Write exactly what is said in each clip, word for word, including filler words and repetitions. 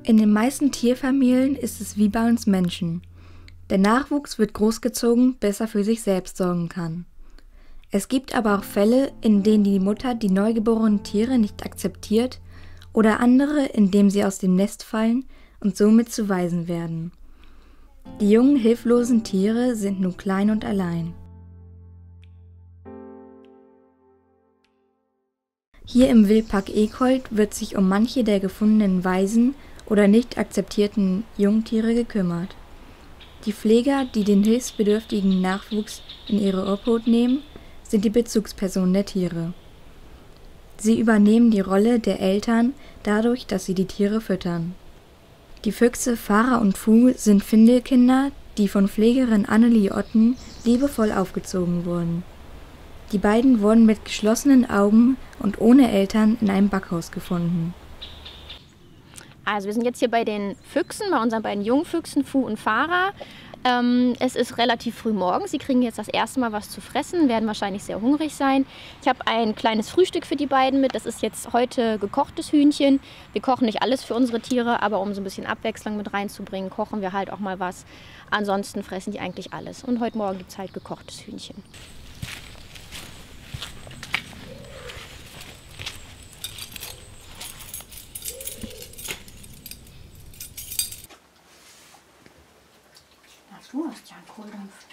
In den meisten Tierfamilien ist es wie bei uns Menschen. Der Nachwuchs wird großgezogen, bis er für sich selbst sorgen kann. Es gibt aber auch Fälle, in denen die Mutter die neugeborenen Tiere nicht akzeptiert oder andere, in denen sie aus dem Nest fallen und somit zu Waisen werden. Die jungen, hilflosen Tiere sind nun klein und allein. Hier im Wildpark Eekholt wird sich um manche der gefundenen Waisen oder nicht akzeptierten Jungtiere gekümmert. Die Pfleger, die den hilfsbedürftigen Nachwuchs in ihre Obhut nehmen, sind die Bezugspersonen der Tiere. Sie übernehmen die Rolle der Eltern dadurch, dass sie die Tiere füttern. Die Füchse Farah und Fu sind Findelkinder, die von Pflegerin Annelie Otten liebevoll aufgezogen wurden. Die beiden wurden mit geschlossenen Augen und ohne Eltern in einem Backhaus gefunden. Also wir sind jetzt hier bei den Füchsen, bei unseren beiden Jungfüchsen Fu und Farah. Ähm, es ist relativ früh morgens. Sie kriegen jetzt das erste Mal was zu fressen, werden wahrscheinlich sehr hungrig sein. Ich habe ein kleines Frühstück für die beiden mit. Das ist jetzt heute gekochtes Hühnchen. Wir kochen nicht alles für unsere Tiere, aber um so ein bisschen Abwechslung mit reinzubringen, kochen wir halt auch mal was. Ansonsten fressen die eigentlich alles. Und heute Morgen gibt es halt gekochtes Hühnchen. Du hast ja einen Kohldampf.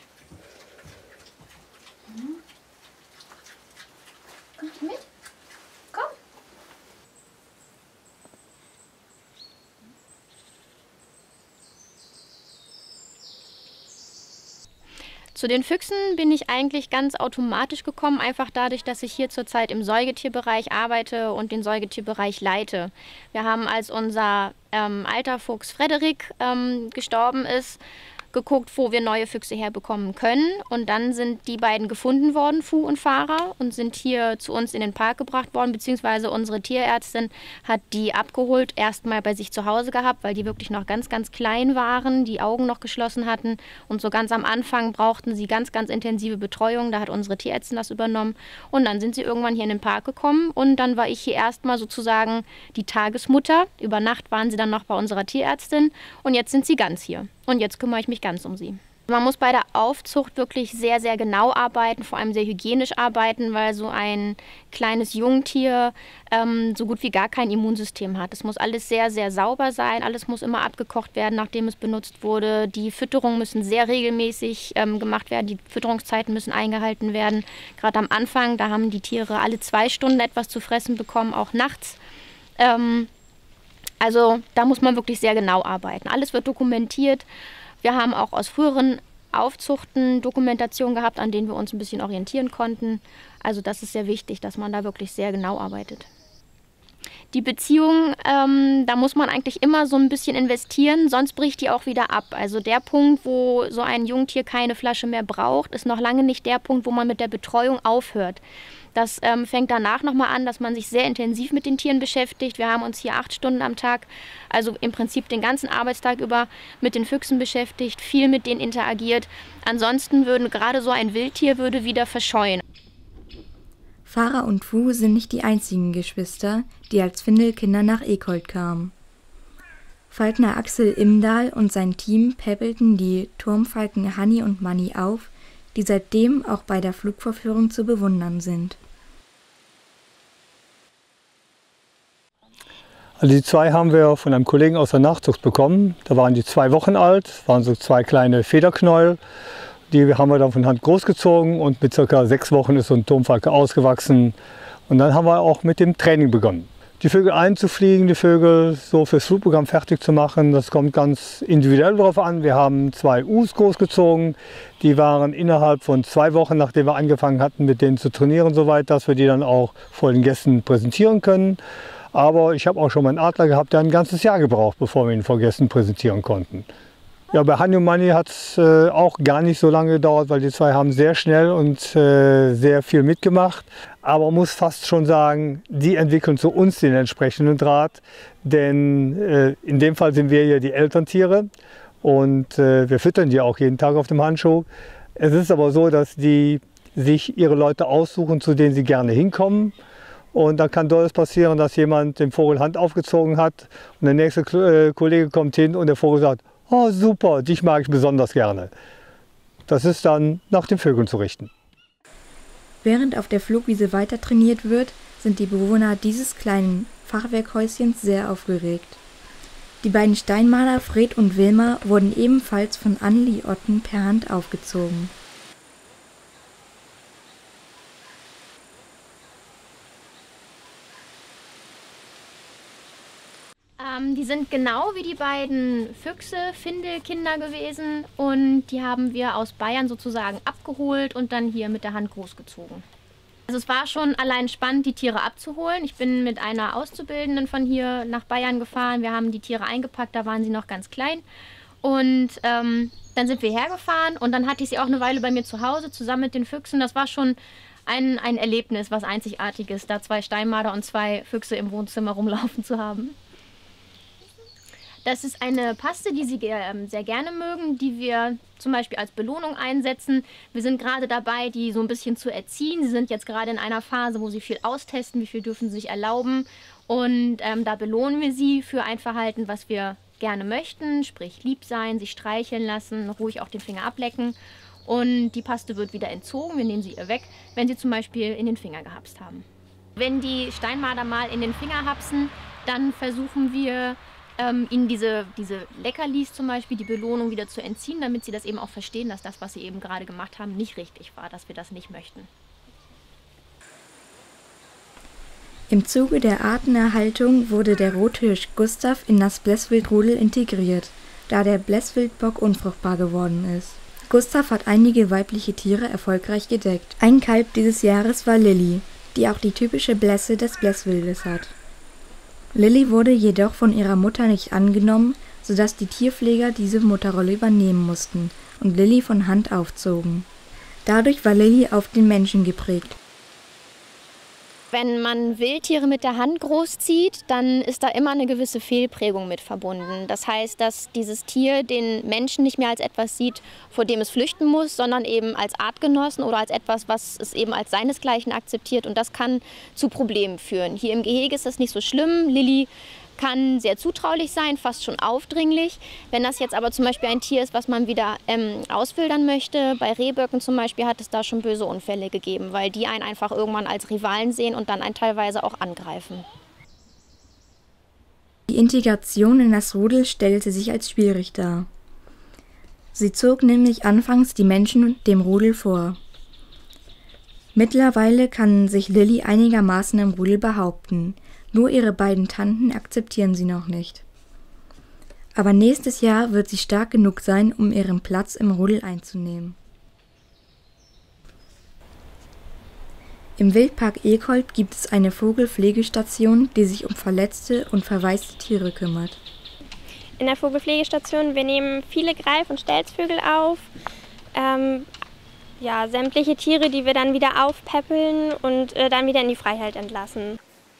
Hm. Kommt mit? Komm. Zu den Füchsen bin ich eigentlich ganz automatisch gekommen, einfach dadurch, dass ich hier zurzeit im Säugetierbereich arbeite und den Säugetierbereich leite. Wir haben, als unser ähm, alter Fuchs Frederik ähm, gestorben ist, geguckt, wo wir neue Füchse herbekommen können. Und dann sind die beiden gefunden worden, Fu und Farah, und sind hier zu uns in den Park gebracht worden, beziehungsweise unsere Tierärztin hat die abgeholt, erstmal bei sich zu Hause gehabt, weil die wirklich noch ganz, ganz klein waren, die Augen noch geschlossen hatten. Und so ganz am Anfang brauchten sie ganz, ganz intensive Betreuung. Da hat unsere Tierärztin das übernommen. Und dann sind sie irgendwann hier in den Park gekommen. Und dann war ich hier erstmal sozusagen die Tagesmutter. Über Nacht waren sie dann noch bei unserer Tierärztin. Und jetzt sind sie ganz hier. Und jetzt kümmere ich mich ganz um sie. Man muss bei der Aufzucht wirklich sehr, sehr genau arbeiten, vor allem sehr hygienisch arbeiten, weil so ein kleines Jungtier ähm, so gut wie gar kein Immunsystem hat. Es muss alles sehr, sehr sauber sein, alles muss immer abgekocht werden, nachdem es benutzt wurde. Die Fütterungen müssen sehr regelmäßig ähm, gemacht werden, die Fütterungszeiten müssen eingehalten werden. Gerade am Anfang, da haben die Tiere alle zwei Stunden etwas zu fressen bekommen, auch nachts. Ähm, Also da muss man wirklich sehr genau arbeiten. Alles wird dokumentiert. Wir haben auch aus früheren Aufzuchten Dokumentationen gehabt, an denen wir uns ein bisschen orientieren konnten. Also das ist sehr wichtig, dass man da wirklich sehr genau arbeitet. Die Beziehung, ähm, da muss man eigentlich immer so ein bisschen investieren, sonst bricht die auch wieder ab. Also der Punkt, wo so ein Jungtier keine Flasche mehr braucht, ist noch lange nicht der Punkt, wo man mit der Betreuung aufhört. Das ähm, fängt danach nochmal an, dass man sich sehr intensiv mit den Tieren beschäftigt. Wir haben uns hier acht Stunden am Tag, also im Prinzip den ganzen Arbeitstag über, mit den Füchsen beschäftigt, viel mit denen interagiert. Ansonsten würde gerade so ein Wildtier würde wieder verscheuen. Farah und Fu sind nicht die einzigen Geschwister, die als Findelkinder nach Eekholt kamen. Falkner Axel Imdahl und sein Team päppelten die Turmfalken Hanni und Manni auf, die seitdem auch bei der Flugvorführung zu bewundern sind. Also die zwei haben wir von einem Kollegen aus der Nachzucht bekommen. Da waren die zwei Wochen alt, waren so zwei kleine Federknäuel. Die haben wir dann von Hand großgezogen und mit circa sechs Wochen ist so ein Turmfalke ausgewachsen. Und dann haben wir auch mit dem Training begonnen. Die Vögel einzufliegen, die Vögel so fürs Flugprogramm fertig zu machen, das kommt ganz individuell darauf an. Wir haben zwei Us großgezogen, die waren innerhalb von zwei Wochen, nachdem wir angefangen hatten, mit denen zu trainieren, soweit, dass wir die dann auch vor den Gästen präsentieren können. Aber ich habe auch schon mal einen Adler gehabt, der ein ganzes Jahr gebraucht, bevor wir ihn vor Gästen präsentieren konnten. Ja, bei Hanni und Manni hat es äh, auch gar nicht so lange gedauert, weil die zwei haben sehr schnell und äh, sehr viel mitgemacht. Aber man muss fast schon sagen, die entwickeln zu uns den entsprechenden Draht. Denn äh, in dem Fall sind wir ja die Elterntiere und äh, wir füttern die auch jeden Tag auf dem Handschuh. Es ist aber so, dass die sich ihre Leute aussuchen, zu denen sie gerne hinkommen. Und dann kann dort passieren, dass jemand dem Vogel Hand aufgezogen hat und der nächste äh, Kollege kommt hin und der Vogel sagt, oh super, dich mag ich besonders gerne. Das ist dann nach den Vögeln zu richten. Während auf der Flugwiese weiter trainiert wird, sind die Bewohner dieses kleinen Fachwerkhäuschens sehr aufgeregt. Die beiden Steinmaler Fred und Wilma wurden ebenfalls von Anneli Otten per Hand aufgezogen. Ähm, die sind genau wie die beiden Füchse Findelkinder gewesen und die haben wir aus Bayern sozusagen abgeholt und dann hier mit der Hand großgezogen. Also es war schon allein spannend, die Tiere abzuholen. Ich bin mit einer Auszubildenden von hier nach Bayern gefahren. Wir haben die Tiere eingepackt, da waren sie noch ganz klein. Und ähm, dann sind wir hergefahren und dann hatte ich sie auch eine Weile bei mir zu Hause zusammen mit den Füchsen. Das war schon ein, ein Erlebnis, was Einzigartiges, da zwei Steinmarder und zwei Füchse im Wohnzimmer rumlaufen zu haben. Das ist eine Paste, die Sie sehr gerne mögen, die wir zum Beispiel als Belohnung einsetzen. Wir sind gerade dabei, die so ein bisschen zu erziehen. Sie sind jetzt gerade in einer Phase, wo sie viel austesten, wie viel dürfen sie sich erlauben. Und ähm, da belohnen wir sie für ein Verhalten, was wir gerne möchten, sprich lieb sein, sich streicheln lassen, ruhig auch den Finger ablecken. Und die Paste wird wieder entzogen, wir nehmen sie ihr weg, wenn sie zum Beispiel in den Finger gehapst haben. Wenn die Steinmarder mal in den Finger hapsen, dann versuchen wir, ähm, ihnen diese, diese Leckerlis zum Beispiel, die Belohnung wieder zu entziehen, damit sie das eben auch verstehen, dass das, was sie eben gerade gemacht haben, nicht richtig war, dass wir das nicht möchten. Im Zuge der Artenerhaltung wurde der Rothirsch Gustav in das Blesswildrudel integriert, da der Blesswildbock unfruchtbar geworden ist. Gustav hat einige weibliche Tiere erfolgreich gedeckt. Ein Kalb dieses Jahres war Lilly, die auch die typische Blässe des Blesswildes hat. Lilly wurde jedoch von ihrer Mutter nicht angenommen, sodass die Tierpfleger diese Mutterrolle übernehmen mussten und Lilly von Hand aufzogen. Dadurch war Lilly auf den Menschen geprägt. Wenn man Wildtiere mit der Hand großzieht, dann ist da immer eine gewisse Fehlprägung mit verbunden. Das heißt, dass dieses Tier den Menschen nicht mehr als etwas sieht, vor dem es flüchten muss, sondern eben als Artgenossen oder als etwas, was es eben als seinesgleichen akzeptiert. Und das kann zu Problemen führen. Hier im Gehege ist das nicht so schlimm. Lilly kann sehr zutraulich sein, fast schon aufdringlich. Wenn das jetzt aber zum Beispiel ein Tier ist, was man wieder ähm, auswildern möchte, bei Rehböcken zum Beispiel hat es da schon böse Unfälle gegeben, weil die einen einfach irgendwann als Rivalen sehen und dann einen teilweise auch angreifen. Die Integration in das Rudel stellte sich als schwierig dar. Sie zog nämlich anfangs die Menschen dem Rudel vor. Mittlerweile kann sich Lilly einigermaßen im Rudel behaupten. Nur ihre beiden Tanten akzeptieren sie noch nicht. Aber nächstes Jahr wird sie stark genug sein, um ihren Platz im Rudel einzunehmen. Im Wildpark Eekholt gibt es eine Vogelpflegestation, die sich um verletzte und verwaiste Tiere kümmert. In der Vogelpflegestation, wir nehmen viele Greif- und Stelzvögel auf, ähm, ja, sämtliche Tiere, die wir dann wieder aufpäppeln und äh, dann wieder in die Freiheit entlassen.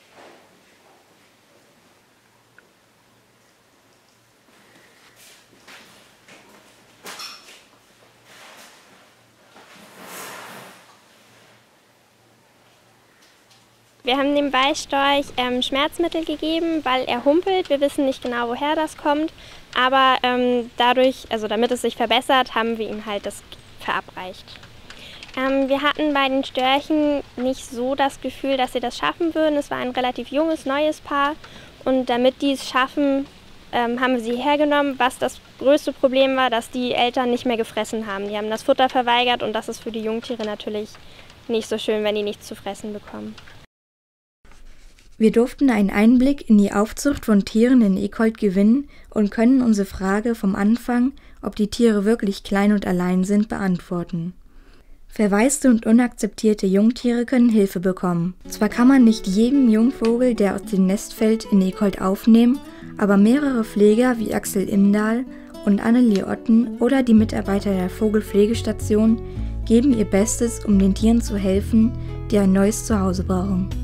Wir haben dem Weißstorch ähm, Schmerzmittel gegeben, weil er humpelt. Wir wissen nicht genau, woher das kommt, aber ähm, dadurch, also damit es sich verbessert, haben wir ihm halt das verabreicht. Ähm, wir hatten bei den Störchen nicht so das Gefühl, dass sie das schaffen würden. Es war ein relativ junges, neues Paar und damit die es schaffen, ähm, haben wir sie hergenommen. Was das größte Problem war, dass die Eltern nicht mehr gefressen haben. Die haben das Futter verweigert und das ist für die Jungtiere natürlich nicht so schön, wenn die nichts zu fressen bekommen. Wir durften einen Einblick in die Aufzucht von Tieren in Eekholt gewinnen und können unsere Frage vom Anfang, ob die Tiere wirklich klein und allein sind, beantworten. Verwaiste und unakzeptierte Jungtiere können Hilfe bekommen. Zwar kann man nicht jeden Jungvogel, der aus dem Nest fällt, in Eekholt aufnehmen, aber mehrere Pfleger wie Axel Imdahl und Anneli Otten oder die Mitarbeiter der Vogelpflegestation geben ihr Bestes, um den Tieren zu helfen, die ein neues Zuhause brauchen.